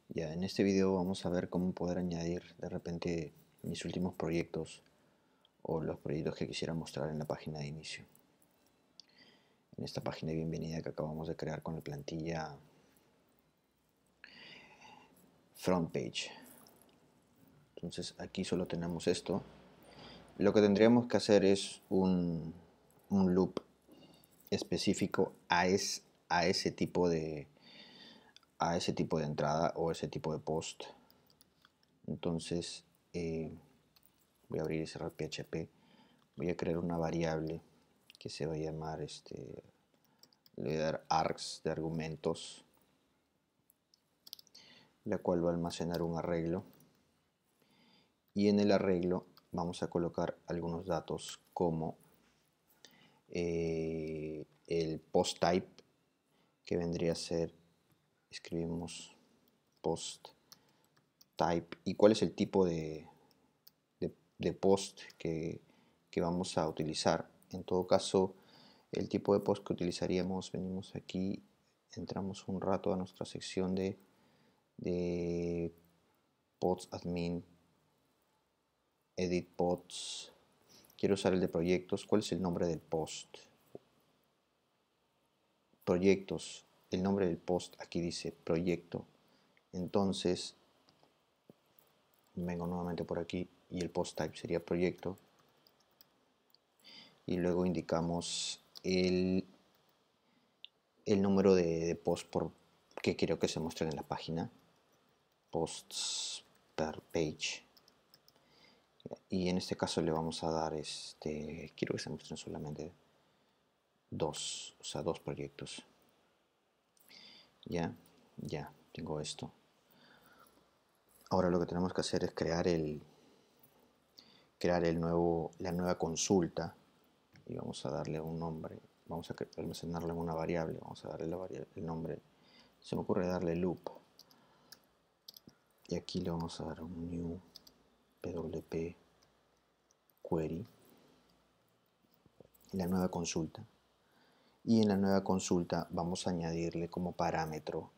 Ya, en este video vamos a ver cómo poder añadir de repente mis últimos proyectos o los proyectos que quisiera mostrar en la página de inicio. En esta página de bienvenida que acabamos de crear con la plantilla front page. Entonces aquí solo tenemos esto. Lo que tendríamos que hacer es un loop específico a ese tipo de entrada o ese tipo de post. Entonces voy a abrir y cerrar PHP. Voy a crear una variable que se va a llamar le voy a dar args de argumentos, la cual va a almacenar un arreglo, y en el arreglo vamos a colocar algunos datos como el post type, que vendría a ser, escribimos post type y cuál es el tipo de post que vamos a utilizar. En todo caso, el tipo de post que utilizaríamos, venimos aquí, entramos un rato a nuestra sección de pods admin, edit pods. Quiero usar el de proyectos. ¿Cuál es el nombre del post? Proyectos. El nombre del post aquí dice proyecto. Entonces vengo nuevamente por aquí y el post type sería proyecto, y luego indicamos el número de post que quiero que se muestren en la página, posts per page, y en este caso le vamos a dar quiero que se muestren solamente dos, o sea, dos proyectos. Ya tengo esto. Ahora lo que tenemos que hacer es crear la nueva consulta, y vamos a darle un nombre. Vamos a almacenarlo en una variable. Vamos a darle el nombre. Se me ocurre darle loop, y aquí le vamos a dar un new pwp query, la nueva consulta, y en la nueva consulta vamos a añadirle como parámetro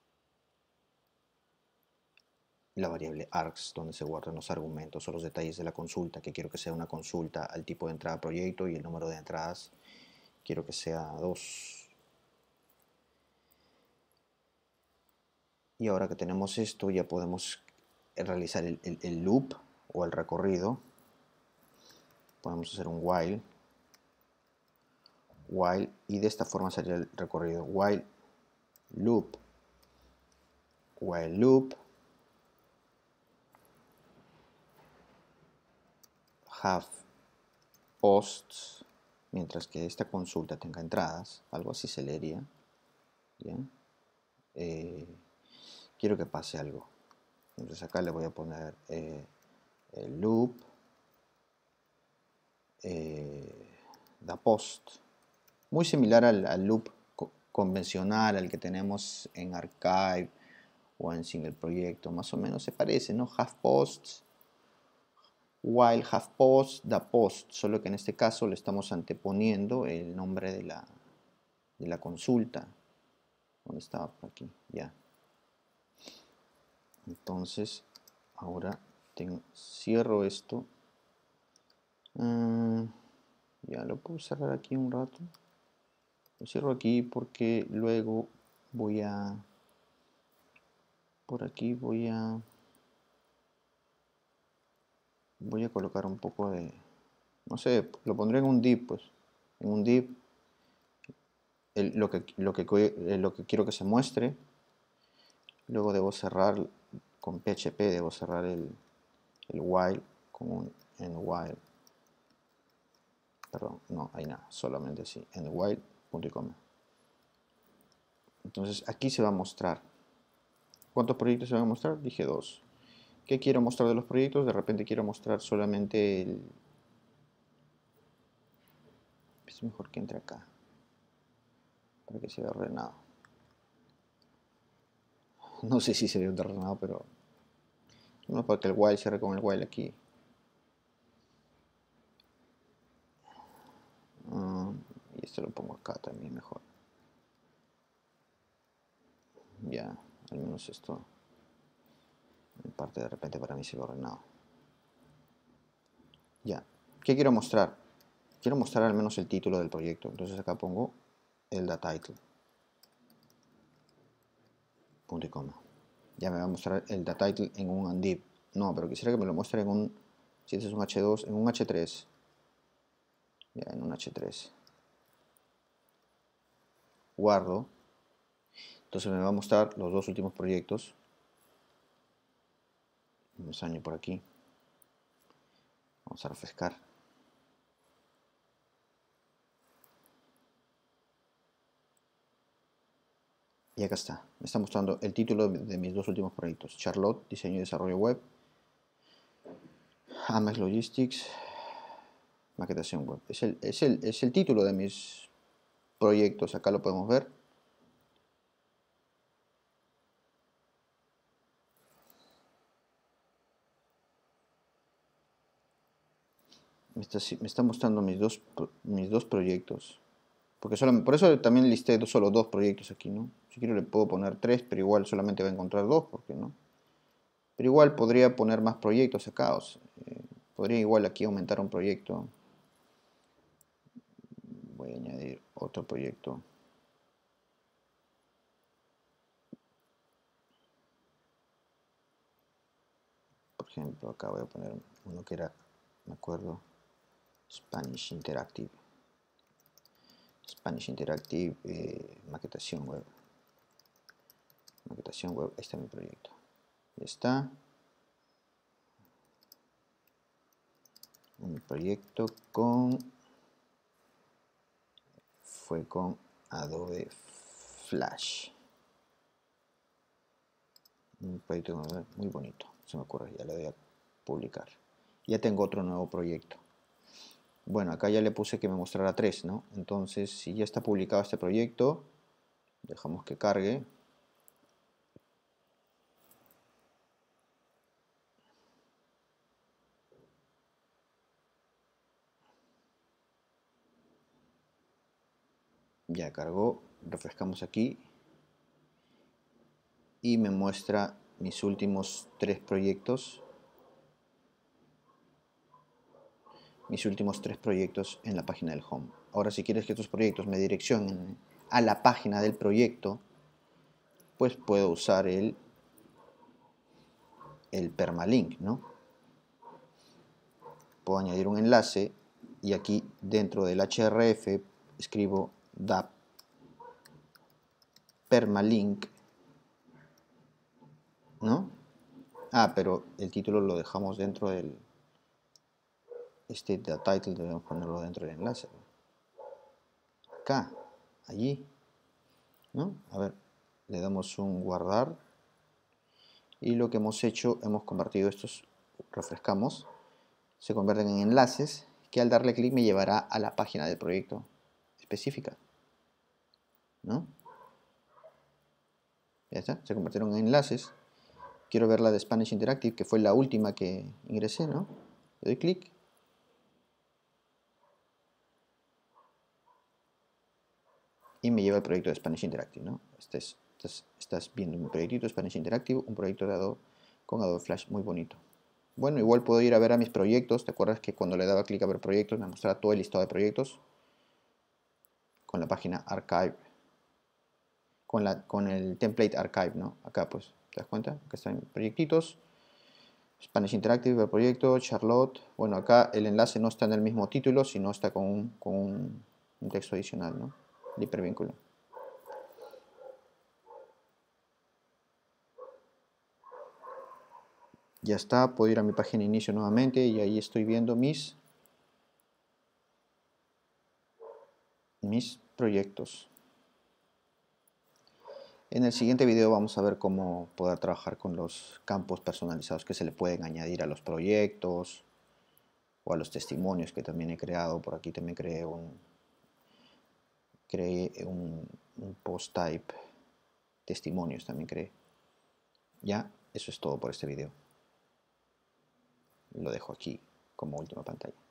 la variable args, donde se guardan los argumentos o los detalles de la consulta, que quiero que sea una consulta al tipo de entrada proyecto, y el número de entradas quiero que sea 2. Y ahora que tenemos esto, ya podemos realizar el loop o el recorrido. Podemos hacer un while, y de esta forma sería el recorrido: while loop, have posts, mientras que esta consulta tenga entradas. Algo así se leería. Bien. Quiero que pase algo. Entonces acá le voy a poner el loop da post, muy similar al loop convencional, al que tenemos en Archive o en Single Proyecto. Más o menos se parece, ¿no? Have posts, while have post, da post, solo que en este caso le estamos anteponiendo el nombre de la consulta. ¿Dónde estaba? Por aquí, ya. Entonces ahora cierro esto. Ya lo puedo cerrar aquí un rato. Lo cierro aquí porque luego por aquí voy a colocar un poco de, no sé, lo pondré en un div, pues, en un div, lo que quiero que se muestre. Luego debo cerrar con PHP, debo cerrar el while con un end while. Perdón, no hay nada, solamente así, end while, punto y coma. Entonces aquí se va a mostrar. ¿Cuántos proyectos se van a mostrar? Dije 2. ¿Qué quiero mostrar de los proyectos? De repente quiero mostrar solamente es mejor que entre acá, para que se vea ordenado. No sé si se ve ordenado, pero no, para que el while cierre con el while aquí. Y esto lo pongo acá también mejor. Ya, al menos esto En parte de repente para mí se ve ordenado. Ya, ¿qué quiero mostrar? Quiero mostrar al menos el título del proyecto. Entonces acá pongo el datitle. Punto y coma. Ya me va a mostrar el datitle en un undiv. No, pero quisiera que me lo muestre en un, si este es un H2, en un H3. Ya, en un H3. Guardo. Entonces me va a mostrar los dos últimos proyectos. Un año por aquí. Vamos a refrescar. Y acá está. Me está mostrando el título de mis dos últimos proyectos. Charlotte, diseño y desarrollo web. Amex Logistics, maquetación web. Es el título de mis proyectos. Acá lo podemos ver. Me está mostrando mis dos proyectos. Porque por eso también listé solo dos proyectos aquí, ¿no? Si quiero le puedo poner tres, pero igual solamente va a encontrar dos, ¿por qué no? Pero igual podría poner más proyectos acá. O sea, podría igual aquí aumentar un proyecto. Voy a añadir otro proyecto. Por ejemplo, acá voy a poner uno que era, me acuerdo, Spanish Interactive. Spanish Interactive, maquetación web. Maquetación web, ahí está mi proyecto. Ya está. Un proyecto fue con Adobe Flash. Un proyecto muy bonito, se me ocurre, ya le doy a publicar. Ya tengo otro nuevo proyecto. Bueno, acá ya le puse que me mostrara tres, ¿no? Entonces, si ya está publicado este proyecto, dejamos que cargue. Ya cargó, refrescamos aquí y me muestra mis últimos tres proyectos. Mis últimos tres proyectos en la página del home. Ahora, si quieres que estos proyectos me direccionen a la página del proyecto, pues puedo usar el permalink, ¿no? Puedo añadir un enlace y aquí dentro del href escribo da permalink, ¿no? Ah, pero el título lo dejamos dentro del title, debemos ponerlo dentro del enlace. Acá, allí, ¿no? A ver, le damos un guardar y lo que hemos hecho, hemos convertido estos, refrescamos, se convierten en enlaces que al darle clic me llevará a la página del proyecto específica, ¿no? Ya está, se convirtieron en enlaces. Quiero ver la de Spanish Interactive, que fue la última que ingresé, ¿no? Le doy clic. Y me lleva al proyecto de Spanish Interactive, ¿no? Estás viendo mi proyectito Spanish Interactive, un proyecto de Adobe, con Adobe Flash muy bonito. Bueno, igual puedo ir a ver a mis proyectos. ¿Te acuerdas que cuando le daba clic a ver proyectos me mostraba todo el listado de proyectos? Con la página Archive. Con el template Archive, ¿no? Acá pues, ¿te das cuenta? Acá están proyectitos. Spanish Interactive, el proyecto, Charlotte. Bueno, acá el enlace no está en el mismo título, sino está con un texto adicional, ¿no? El hipervínculo. Ya está, puedo ir a mi página de inicio nuevamente y ahí estoy viendo mis proyectos. En el siguiente video vamos a ver cómo poder trabajar con los campos personalizados que se le pueden añadir a los proyectos o a los testimonios que también he creado. Por aquí también creé un post type testimonios, también creé. Ya, eso es todo por este video. Lo dejo aquí como última pantalla.